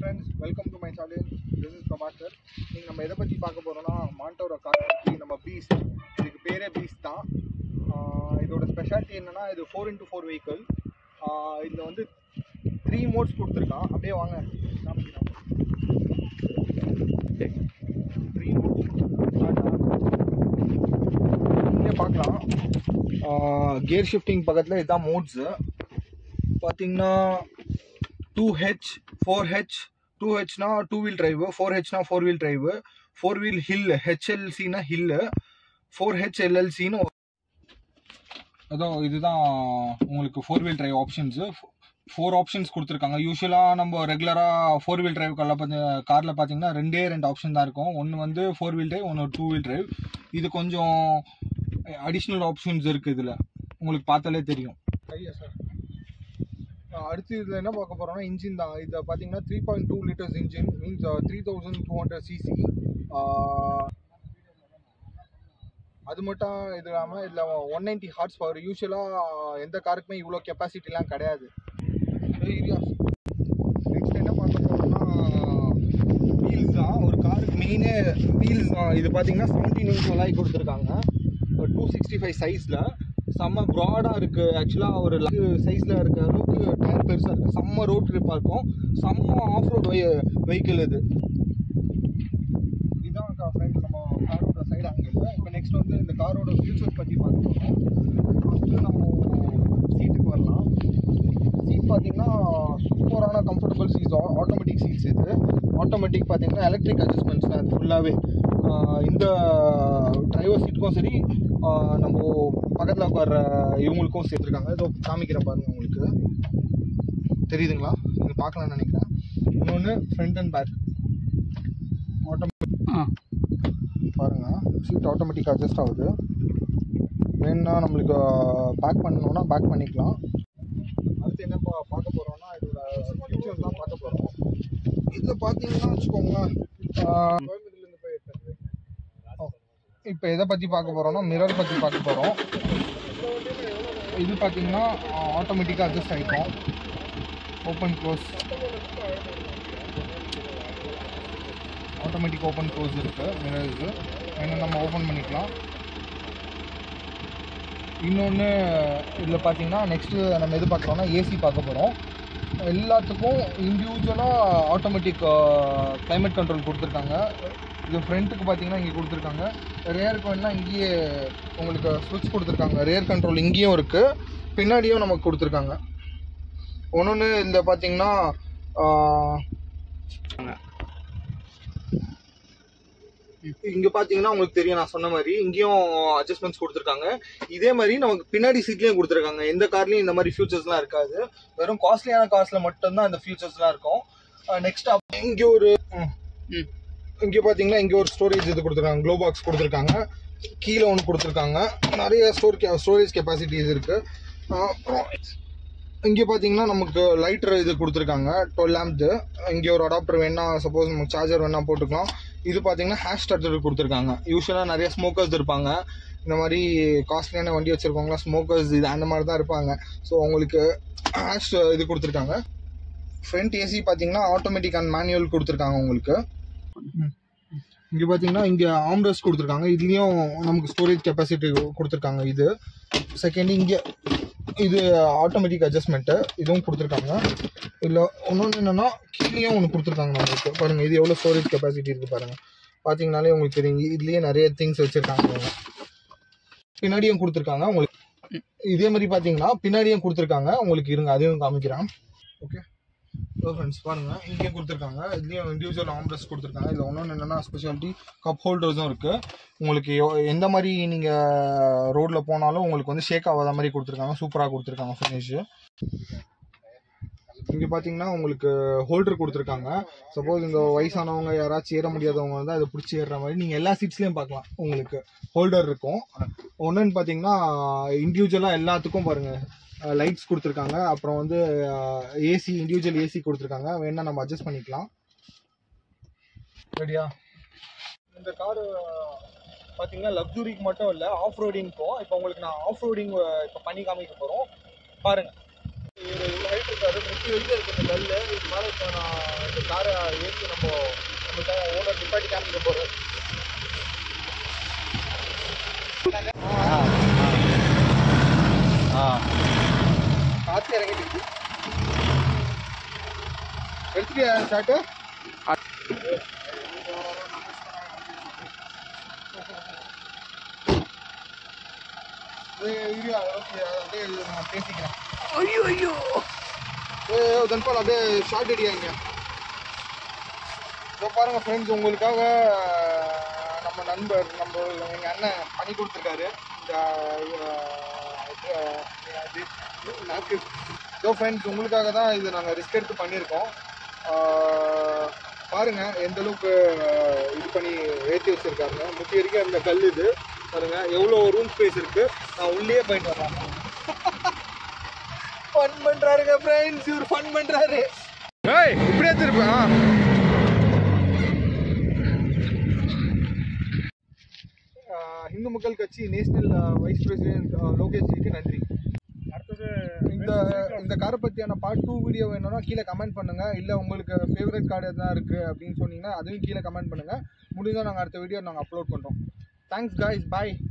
friends, welcome to my channel. This is Prabhakar. இன்னைக்கு நம்ம எதை பற்றி பார்க்க போகிறோம்னா மாண்டோரோ கார் பற்றி. நம்ம பீஸ்ட், இதுக்கு பேரே பீஸ்ட் தான். இதோட ஸ்பெஷாலிட்டி என்னென்னா இது 4x4 வெஹிக்கிள். இதில் வந்து 3 மோட்ஸ் கொடுத்துருக்கான். அப்படியே வாங்க காமிக்கிறேன். 3 மோட்ஸ் இங்கே பார்க்கலாம். கியர் ஷிஃப்டிங் பக்கத்தில் இதுதான் மோட்ஸு பார்த்தீங்கன்னா 2H 4H 2H னா 2 வீல் டிரைவு, 4H னா 4 wheel drive, 4 wheel hill HLC னா ஹில்லு, 4H LLC னு அதோ இதுதான் உங்களுக்கு 4 வீல் டிரைவ் ஆப்ஷன்ஸு. 4 ஆப்ஷன்ஸ் கொடுத்துருக்காங்க. யூஸ்வலாக நம்ம ரெகுலராக 4 வீல் டிரைவ் காரில் பார்த்தீங்கன்னா 2 ஆப்ஷன் தான் இருக்கும். ஒன்று வந்து 4 வீல் டிரைவ், ஒன்று 2 வீல் டிரைவ். இது கொஞ்சம் அடிஷ்னல் ஆப்ஷன்ஸ் இருக்குது இதில், உங்களுக்கு பார்த்தாலே தெரியும். ஐயா சார், அடுத்து இதில் என்ன பார்க்க போகிறோம்னா இன்ஜின் தான். இதை பார்த்தீங்கன்னா 3.2 liters இன்ஜின், மீன்ஸ் 3200 cc. அது மட்டும் இது இல்லாமல் இதில் 190 ஹார்ஸ் பவர். யூஸ்வலாக எந்த காருக்குமே இவ்வளோ கெப்பாசிட்டிலாம் கிடையாது. நெக்ஸ்ட் என்ன பார்க்க போகிறோம்னா வீல்ஸ் தான். ஒரு காருக்கு மெயினே வீல்ஸ் தான். இது பார்த்தீங்கன்னா 17 inch வலாய் கொடுத்துருக்காங்க. 265 சைஸில் செம்ம ப்ராடாக இருக்குது. ஆக்சுவலாக ஒரு சைஸில் இருக்கிற அளவுக்கு டயர் பெருசாக இருக்குது. செம்ம ரோட் ட்ரிப்பாக இருக்கும். செம்ம ஆஃப் ரோட் வெஹிக்கிள் இது. இதுதான் ஃப்ரெண்ட்ஸ் நம்ம காரோட சைடு ஆங்கிள். இப்போ நெக்ஸ்ட் வந்து இந்த காரோட ஃபியூச்சர்ஸ் பற்றி பார்க்க போகிறோம். ஃபஸ்ட்டு நம்ம சீட்டுக்கு வரலாம். சீட் பார்த்தீங்கன்னா சூப்பரான கம்ஃபர்டபுள் சீட்ஸ், ஆட்டோமேட்டிக் சீட்ஸ். இது ஆட்டோமேட்டிக் பார்த்தீங்கன்னா எலக்ட்ரிக் அட்ஜஸ்ட்மெண்ட்ஸ் தான் அது ஃபுல்லாகவே. இந்த டிரைவர் சீட்டுக்கும் சரி, நம்ம பக்கத்தில் உட்கார இவங்களுக்கும் சேர்த்துருக்காங்க. இதோ காமிக்கிறேன் பாருங்கள், உங்களுக்கு தெரியுதுங்களா? நீங்கள் பார்க்கலாம்னு நினைக்கிறேன். இன்னொன்று ஃப்ரண்ட் அண்ட் பேக் ஆட்டோமேட்டிக் பாருங்கள். சீட் ஆட்டோமேட்டிக் அட்ஜஸ்ட் ஆகுது. வேணுன்னா நம்மளுக்கு பேக் பண்ணணுன்னா பேக் பண்ணிக்கலாம். அடுத்து என்ன பார்க்க போகிறோம்னா இதோட ஃபியூச்சர்ஸ் தான் பார்க்க போகிறோம். இதில் பார்த்தீங்கன்னா வச்சுக்கோங்களேன், இப்போ எதை பற்றி பார்க்க போகிறோம்னா மிரர் பற்றி பார்க்க போகிறோம். இது பார்த்தீங்கன்னா ஆட்டோமேட்டிக்காக அட்ஜஸ்ட் ஆகிக்கும். Open close, automatic open close இருக்குது. மிரர்ஸு வேணும் நம்ம ஓப்பன் பண்ணிக்கலாம். இன்னொன்று இதில் பார்த்தீங்கன்னா நெக்ஸ்ட்டு நம்ம எது பார்க்குறோன்னா ஏசி பார்க்க போகிறோம். எல்லாத்துக்கும் இண்டிவிஜுவலாக ஆட்டோமேட்டிக் கிளைமேட் கண்ட்ரோல் கொடுத்துருக்காங்க. இது ஃப்ரண்ட்டுக்கு பார்த்தீங்கன்னா இங்கே கொடுத்துருக்காங்க. ரேருக்கு வேணால் இங்கேயே உங்களுக்கு ஸ்விட்ச் கொடுத்துருக்காங்க. ரேர் கண்ட்ரோல் இங்கேயும் இருக்குது, பின்னாடியும் நமக்கு கொடுத்துருக்காங்க. ஒன்று இந்த பார்த்தீங்கன்னா இங்கே பார்த்தீங்கன்னா உங்களுக்கு தெரியும், நான் சொன்ன மாதிரி இங்கேயும் அட்ஜஸ்ட்மெண்ட்ஸ் கொடுத்துருக்காங்க. இதே மாதிரி நமக்கு பின்னாடி சீட்லேயும் கொடுத்துருக்காங்க. எந்த கார்லேயும் இந்த மாதிரி ஃபியூச்சர்ஸ்லாம் இருக்காது. வெறும் காஸ்ட்லியான கார்ஸில் மட்டும்தான் இந்த ஃபியூச்சர்ஸ்லாம் இருக்கும். நெக்ஸ்ட் இங்கே ஒரு இங்கே பார்த்தீங்கன்னா இங்கே ஒரு ஸ்டோரேஜ் இது கொடுத்துருக்காங்க. க்ளோ பாக்ஸ் கொடுத்துருக்காங்க. கீழே ஒன்று கொடுத்துருக்காங்க. நிறைய ஸ்டோரேஜ் கெப்பாசிட்டிஸ் இருக்குது. அப்புறம் இங்கே பார்த்தீங்கன்னா நமக்கு லைட்டர் இது கொடுத்துருக்காங்க, 12 லேம்ப்து. இங்கே ஒரு அடாப்டர் வேணால் சப்போஸ் நமக்கு சார்ஜர் வேணால் போட்டுக்கலாம். இது பார்த்தீங்கன்னா ஹேஷ் ஸ்டார்டர் கொடுத்துருக்காங்க. யூஸ்வலாக நிறைய ஸ்மோக்கர்ஸ் இருப்பாங்க, இந்த மாதிரி காஸ்ட்லியான வண்டி வச்சுருக்கவங்களாம் ஸ்மோக்கர்ஸ் இது அந்த மாதிரி தான் இருப்பாங்க. ஸோ அவங்களுக்கு ஹேஷ் இது கொடுத்துருக்காங்க. ஃப்ரண்ட் ஏசி பார்த்தீங்கன்னா ஆட்டோமேட்டிக் அண்ட் மேனுவல் கொடுத்துருக்காங்க உங்களுக்கு. இங்கே பார்த்தீங்கன்னா இங்கே ஆம்ரெஸ்ட் கொடுத்துருக்காங்க. இதுலேயும் நமக்கு ஸ்டோரேஜ் கெப்பாசிட்டி கொடுத்துருக்காங்க. இது செகண்ட் இங்கே இது ஆட்டோமேட்டிக் அட்ஜஸ்ட்மெண்ட்டு, இதுவும் கொடுத்துருக்காங்க. இல்லை ஒன்று என்னென்னா கீழேயும் ஒன்று கொடுத்துருக்காங்க நம்மளுக்கு. பாருங்கள், இது எவ்வளோ ஸ்டோரேஜ் கெப்பாசிட்டி இருக்குது பாருங்கள். பார்த்தீங்கனாலே உங்களுக்கு தெரியும். இதுலேயே நிறைய திங்ஸ் வச்சுருக்காங்க. பின்னாடியும் கொடுத்துருக்காங்க உங்களுக்கு. இதே மாதிரி பார்த்தீங்கன்னா பின்னாடியும் கொடுத்துருக்காங்க உங்களுக்கு. இருங்க அதையும் காமிக்கிறேன். ஓகே ஃப்ரெண்ட்ஸ் பாருங்கள், இங்கேயும் கொடுத்துருக்காங்க. இதுலேயும் இண்டிவிஜுவல் ஆம்ரெஸ்ட் கொடுத்துருக்காங்க. இதில் ஒன்று என்னென்னா ஸ்பெஷாலிட்டி கப் ஹோல்டர்ஸும் இருக்குது. உங்களுக்கு எந்த மாதிரி நீங்கள் ரோட்டில் போனாலும் உங்களுக்கு வந்து ஷேக் ஆகாத மாதிரி கொடுத்துருக்காங்க. சூப்பராக கொடுத்துருக்காங்க ஃபினிஷு. இங்கே பார்த்தீங்கன்னா உங்களுக்கு ஹோல்டர் கொடுத்துருக்காங்க. சப்போஸ் இந்த வயசானவங்க யாராச்சும் ஏற முடியாதவங்க வந்து அதை பிடிச்சி ஏறுற மாதிரி நீங்கள் எல்லா சீட்ஸ்லேயும் பார்க்கலாம். உங்களுக்கு ஹோல்டர் இருக்கும். ஒன்றுன்னு பார்த்தீங்கன்னா இண்டிவிஜுவலாக எல்லாத்துக்கும் பாருங்கள் லைட்ஸ் கொடுத்துருக்காங்க. அப்புறம் வந்து ஏசி, இண்டிவிஜுவல் ஏசி கொடுத்துருக்காங்க. வேணா நம்ம அட்ஜஸ்ட் பண்ணிக்கலாம். ரெடியா? இந்த காரு பார்த்தீங்கன்னா லக்ஸுரிக்கு மட்டும் இல்லை, ஆஃப் ரோடிங்க்கும். இப்போ உங்களுக்கு நான் ஆஃப் ரோடிங் இப்போ பண்ணி காமிக்க போகிறோம் பாருங்கள். இவ்வளோ ஹைட் இருக்காரு, முட்டி வரைக்கும் இருக்கு இந்த கல். இது மேலே இப்போ நான் இந்த காரை ஏற்றி நம்ம ஓனர் நிப்பாட்டி காமிக்க போகிறோம். காற்று இறங்கிட்டு எடுத்துட்டியா ஷாட்டு? அப்படியே நான் பேசிக்கிறேன். ஐயோ ஐயோ தன்பால் அப்படியே ஷார்ட் அடியாங்க. இப்போ பாருங்கள் ஃப்ரெண்ட்ஸ், உங்களுக்காக நம்ம நண்பர் எங்கள் அண்ணன் பண்ணி கொடுத்துருக்காரு இந்த ஸோ ஃப்ரெண்ட்ஸ், உங்களுக்காக தான் இது நாங்கள் ரிஸ்க் எடுத்து பண்ணியிருக்கோம். பாருங்கள் எந்த அளவுக்கு இது பண்ணி ஏற்றி வச்சுருக்காங்க. முக்கிய வரைக்கும் அந்த கல் இது பாருங்கள், எவ்வளோ ரூம் ஸ்பேஸ் இருக்குது. நான் உள்ளே போயிட்டு வரேன். ஃபன் பண்ணுறாருங்க ஃப்ரெண்ட்ஸ், இவர் ஃபன் பண்ணுறாரு. ஏய் இப்படியே திருப்பேன். இந்து மக்கள் கட்சி நேஷனல் வைஸ் பிரசிடென்ட் லோகேஷ்ஜிக்கு நன்றி. அடுத்தது இந்த காரை பற்றியான பார்ட் 2 வீடியோ வேணும்னா கீழே கமெண்ட் பண்ணுங்கள். இல்லை உங்களுக்கு ஃபேவரட் கார்டு எதுனா இருக்குது அப்படின்னு சொன்னீங்கன்னா அதையும் கீழே கமெண்ட் பண்ணுங்கள். முடிஞ்சால் நாங்கள் அடுத்த வீடியோ நாங்கள் அப்லோட் பண்ணுறோம். தேங்க்ஸ் காய்ஸ், பாய்.